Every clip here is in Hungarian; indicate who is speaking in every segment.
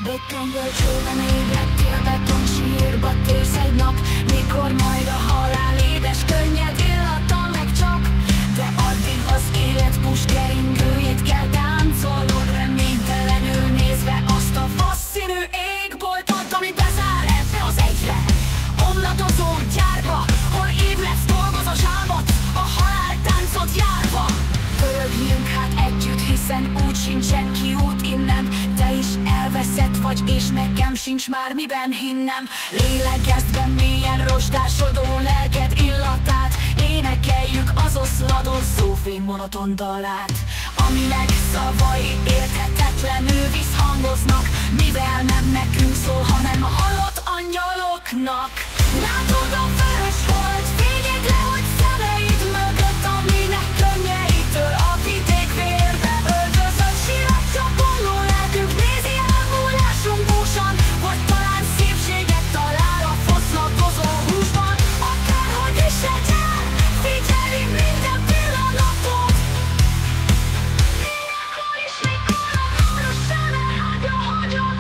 Speaker 1: Bökkenből csóban ébredtél, beton sírba térsz egy nap, mikor majd a halál édes könnyed illata meg csak. De addig az élet puskeringőjét kell táncolnod, reménytelenül nézve azt a vasszínű égboltot, ami bezár ebbe az egyre omladozó gyárba, hol ébredsz, dolgozos álmot, a haláltáncot járva. Pörögjünk hát együtt, hiszen úgy sincsen kiút innen. Te is elveszett vagy, és nekem sincs már miben hinnem. Lélegezd be mélyen rozsdásodó lelked illatát, énekeljük az oszladó szófény monoton dalát, aminek szavai érthetetlenül visszhangoznak, mivel nem nekünk szól, hanem a halott angyaloknak. Látod a vörös hold fényét, lehogy szemeid mögött, aminek könnyeitől a vidék vérbe öldözött sírat csapongó lelkünk nézi elmúlásunk búsan, vagy talán szépséget talál a foszlatozó húsban. Akárhogy is el, figyeli minden pillanatot, ilyenkor is, mikor a város szemelhágya hagyott.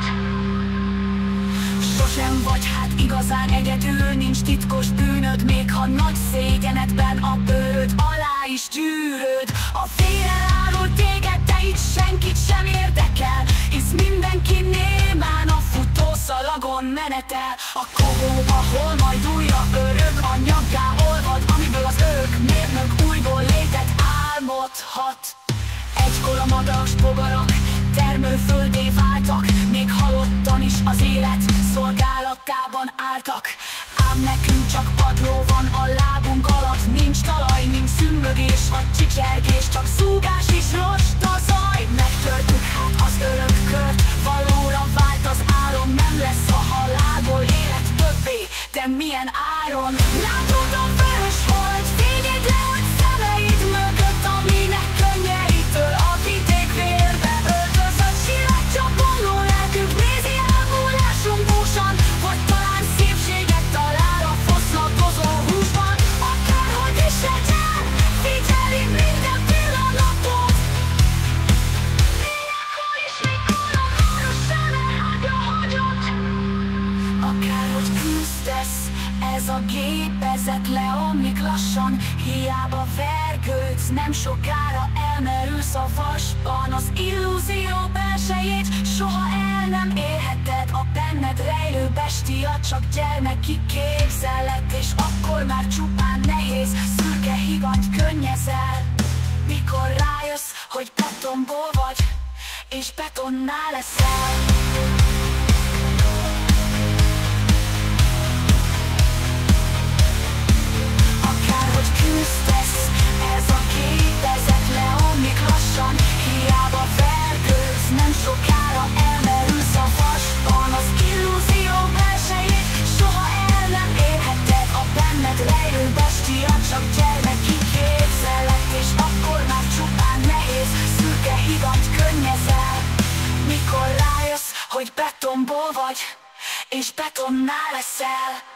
Speaker 1: Sosem vagy hát igazán egyedül, nincs titkos bűnöd, még ha nagy szégyenedben a bőröd alá is gyűröd. A félel árul téged, de itt senkit sem érdekel, hisz mindenki némán a futószalagon menetel. A kohóba, hol majd újra örök anyaggá olvad, amiből az örök mérnök újból létet álmodhat. Egykor a madaras bogarak termőföldé váltak, még halottan is az élet szolgálatában álltak. Ám nekünk csak padló van a lábunk alatt, nincs talaj, nincs szümmögés vagy csicsergés, csak szúgás és rosta zaj. Megtörtük hát az örök kört, valóra vált az álom, nem lesz a halálból élet többé, de milyen áron? Látod a vörös hold fényét, lehogy szemeid mögött, aminek könnyeitől a vidék vérbe öldözött sírat csapongó lelkünk nézi elmúlásunk búsan, vagy talán szépséget talál a foszlatozó húsban. Akárhogy is el, figyeli minden pillanatot, ilyenkor is, mikor a város szemelhágya hagyott. Akárhogy küzdesz, ez a gépezet leomlik lassan, hiába vergődsz, nem sokára elmerülsz a vasban. Az illúzió belsejét soha el nem érheted, a benned rejlő bestia csak gyermeki képzelet, és akkor már csupán nehéz, szürke higany könnyezel, mikor rájössz, hogy betonból vagy, és betonná leszel. Akárhogy küzdesz, ez a gépezet leomlik lassan, hiába vergődsz, nem sokára elmerülsz a vasban. Az illúzió belsejét soha el nem érheted, a benned rejlő bestia csak gyermeki képzelet, és akkor már csupán nehéz, szürke higany könnyezel, mikor rájössz, hogy betonból vagy, és betonná leszel.